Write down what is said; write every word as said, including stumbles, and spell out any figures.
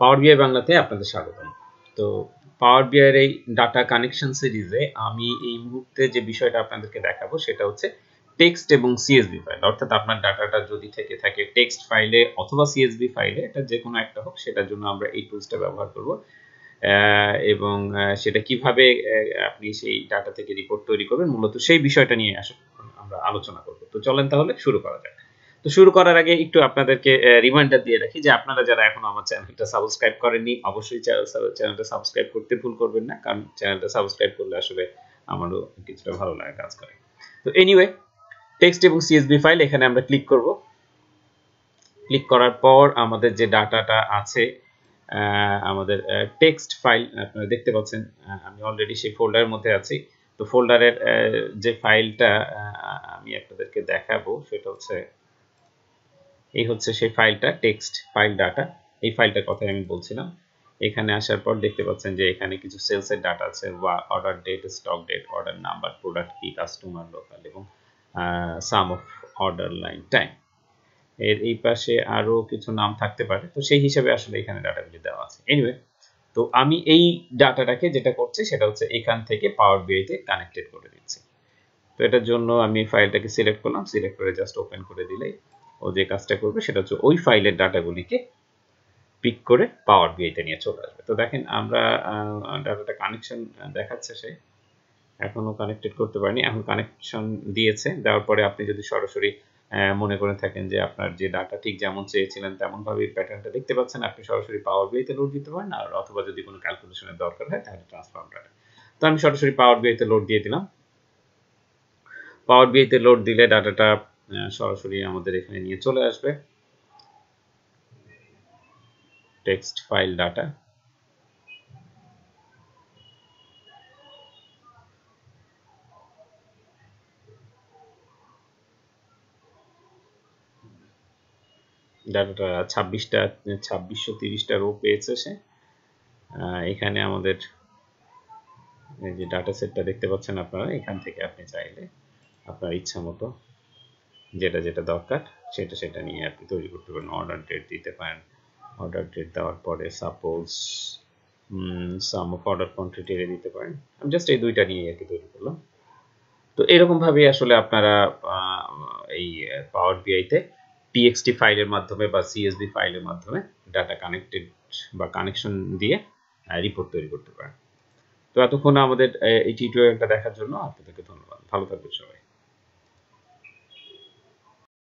পাওয়ার বিআই বাংলাতে আপনাদের স্বাগতম। তো পাওয়ার বিআই এর এই ডাটা কানেকশন সিরিজে আমি এই মুহূর্তে যে বিষয়টা আপনাদেরকে দেখাবো সেটা হচ্ছে টেক্সট এবং সিএসভি ফাইল। অর্থাৎ আপনার ডাটাটা যদি থেকে থাকে টেক্সট ফাইলে অথবা সিএসভি ফাইলে, এটা যে কোনো একটা হোক, সেটার জন্য আমরা এই টুলসটা ব্যবহার করব এবং সেটা কিভাবে আপনি সেই ডাটা থেকে রিপোর্ট তৈরি করবেন, মূলত সেই বিষয়টা নিয়ে আসলে আমরা আলোচনা করব। তো চলেন তাহলে শুরু করা যাক। তো শুরু করার আগে একটু আপনাদেরকে রিমাইন্ডার দিয়ে রাখি যে আপনারা যারা এখনো আমার চ্যানেলটা সাবস্ক্রাইব করেননি, অবশ্যই চ্যানেলটা সাবস্ক্রাইব করতে ভুল করবেন না, কারণ চ্যানেলটা সাবস্ক্রাইব করলে আসলে আমারও কিছুটা ভালো লাগে কাজ করে। তো এনিওয়ে, টেক্সট এবং সিএসভি ফাইল এখানে আমরা ক্লিক করব। ক্লিক করার পর আমাদের যে ডাটাটা আছে, আমাদের টেক্সট ফাইল আপনারা দেখতে পাচ্ছেন, আমি অলরেডি সেই ফোল্ডারের মধ্যে আছি। তো ফোল্ডারের যে ফাইলটা আমি আপনাদেরকে দেখাবো সেটা হচ্ছে এই হচ্ছে সেই ফাইলটা, টেক্সট ফাইল ডাটা। এই ফাইলটার কথাই আমি বলছিলাম। এখানে আসার পর দেখতে পাচ্ছেন যে এখানে কিছু সেলসের ডাটা আছে, order date, stock date, order number, product key, customer, local এবং sum of order line time. এর এই পাশে আরো কিছু নাম থাকতে পারে, তো সেই হিসাবে আসলে এখানে ডাটাগুলি দেওয়া আছে। এনিওয়ে, তো আমি এই ডাটাটাকে যেটা করছি সেটা হচ্ছে এখান থেকে পাওয়ার বিআই তে কানেক্টেড করে দিচ্ছি। তো এটার জন্য আমি ফাইলটাকে সিলেক্ট করলাম, সিলেক্ট করে জাস্ট ওপেন করে দিলেই ও যে কাজটা করবে সেটা হচ্ছে ওই ফাইলের ডাটাগুলিকে পিক করে পাওয়ার বিআই তে নিয়ে চলে আসবে। তো দেখেন আমরা ডাটাটা কানেকশন দেখাচ্ছে, সে এখনো কানেক্টেড করতে পারেনি, এখন কানেকশন দিয়েছে। দেওয়ার পরে আপনি যদি সরাসরি মনে করে থাকেন যে আপনার যে ডাটা ঠিক যেমন চেয়েছিলেন তেমন ভাবে প্যাটার্নটা দেখতে পাচ্ছেন, আপনি সরাসরি পাওয়ার বিআই তে লোড দিতে পারেন, আর অথবা যদি কোনো ক্যালকুলেশনের দরকার হয় তাহলে ট্রান্সফর্ম ডাটা। তো আমি সরাসরি পাওয়ার বিআই তে লোড দিয়ে দিলাম। পাওয়ার বিআই তে লোড দিলে ডাটাটা সরাসরি আমাদের এখানে নিয়ে চলে আসবে, টেক্সট ফাইল ডাটা। ডাটাটা ছাব্বিশটা ছাব্বিশশো তিরিশটা রো পেয়েছে সে। এখানে আমাদের এই যে ডাটা সেটটা দেখতে পাচ্ছেন আপনারা, এখান থেকে আপনি চাইলে আপনার ইচ্ছা মতো যেটা যেটা দরকার সেটা সেটা নিয়ে আপনি তৈরি করতে পারেন। অর্ডার ডেট দিতে পারেন, অর্ডার ডেট দেওয়ার পরে suppose sum of order quantity দিতে পারেন। আমি জাস্ট এই দুইটা নিয়ে আর কি তৈরি করলাম। তো এরকম ভাবে আসলে আপনারা এই পাওয়ার বিআই তে টিএক্সটি ফাইলের মাধ্যমে বা সিএসভি ফাইলের মাধ্যমে ডাটা কানেক্টেড বা কানেকশন দিয়ে রিপোর্ট তৈরি করতে পারেন। তো এতক্ষণ আমাদের এই টিউটোরিয়ালটা দেখার জন্য আপনাদেরকে ধন্যবাদ। ভালো থাকবেন সবাই।